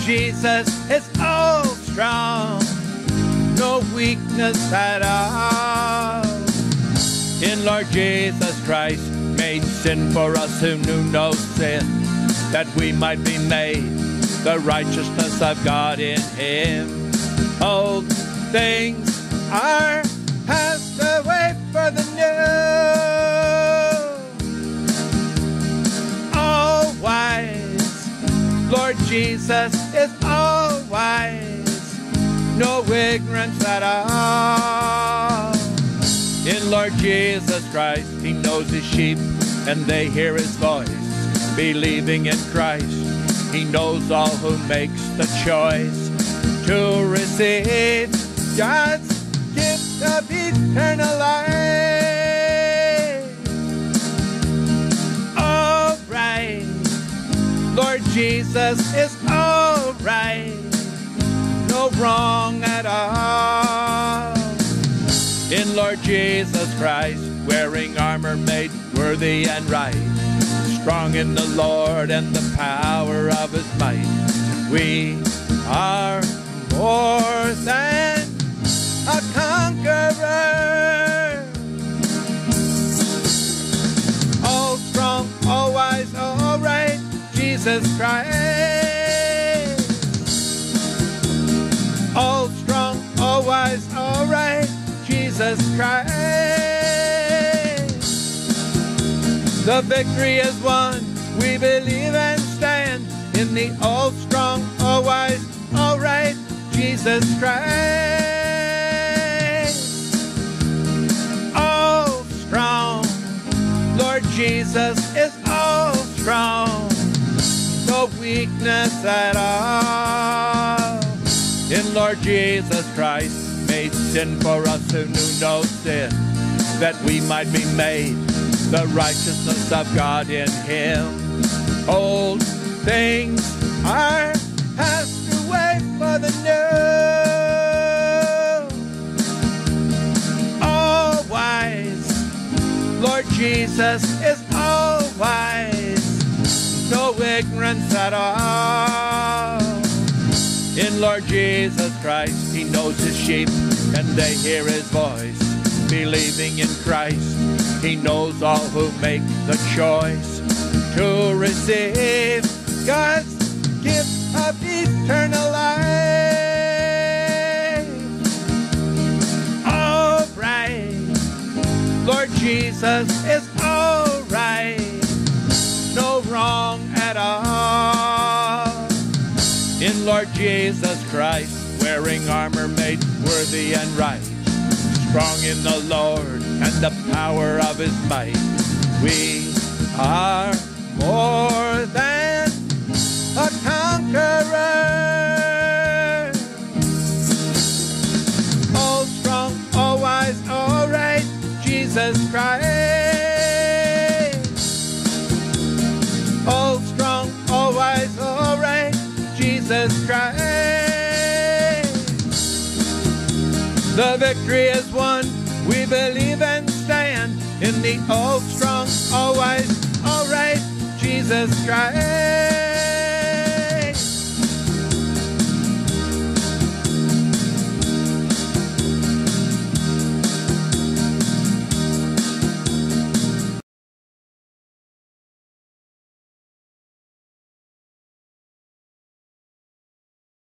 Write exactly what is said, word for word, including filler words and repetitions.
Jesus is all strong, no weakness at all. In Lord Jesus Christ, made sin for us who knew no sin, that we might be made the righteousness of God in him. Old things are passed away for the new. All wise, Lord Jesus is all wise, no ignorance at all. In Lord Jesus Christ, he knows his sheep and they hear his voice. Believing in Christ, he knows all who makes the choice to receive God's gift of eternal life. All right, Lord Jesus is all right, no wrong at all. In Lord Jesus Christ, wearing armor made worthy and right, strong in the Lord and the power of his might, we are more than a conqueror. All strong, all wise, all right, Jesus Christ. All strong, all wise, all right, Jesus Christ. The victory is won, we believe and stand in the all strong, all wise, all right, Jesus Christ. All strong, Lord Jesus is all strong, no weakness at all. In Lord Jesus Christ, made sin for us who knew no sin, that we might be made the righteousness of God in him. Old things are passed away for the new. All wise, Lord Jesus is all wise, no ignorance at all. In Lord Jesus Christ, he knows his sheep and they hear his voice. Believing in Christ, he knows all who make the choice to receive God's gift of eternal life. All right, Lord Jesus is all right, no wrong at all. In Lord Jesus Christ, wearing armor made worthy and right, strong in the Lord and the power of his might, we are more than a conqueror. All strong, all wise, all right, Jesus Christ. All strong, all wise, all right, Jesus Christ. The victory is won, we believe and stand in the all strong, all wise, all right, Jesus Christ.